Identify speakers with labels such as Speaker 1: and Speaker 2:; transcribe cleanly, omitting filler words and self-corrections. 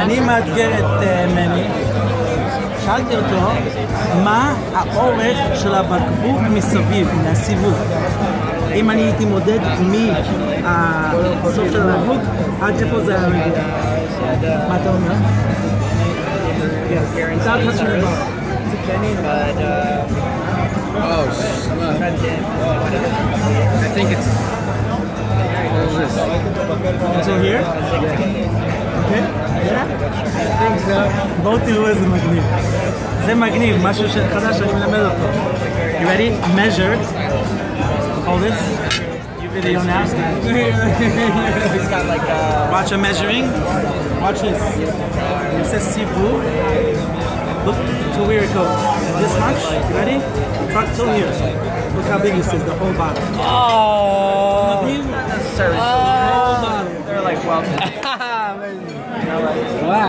Speaker 1: אני מאתגר את מני. שאלתי אותו, מה האורך של הבקבוק מסביב, מהסיבוב? אם אני הייתי מודד מהסוף של הבקבוק, עד שפה זה היה מגיע. מה אתה אומר?
Speaker 2: I think it's...
Speaker 1: Until here? Okay? Yeah? I think so. בואו תראו איזה מגניב. זה מגניב, משהו חדש שאני מלמד אותו. You ready? Measure. Hold this. You video now.
Speaker 2: He's got like
Speaker 1: Watch a measuring. Watch this. It says sivu. Look to where it goes. This much. You ready? Front till here. Look how big this is, the whole bottle.
Speaker 2: oh,
Speaker 1: Magniv?
Speaker 2: not necessarily.
Speaker 1: The whole bottle.
Speaker 2: They're like, well,
Speaker 1: Wow.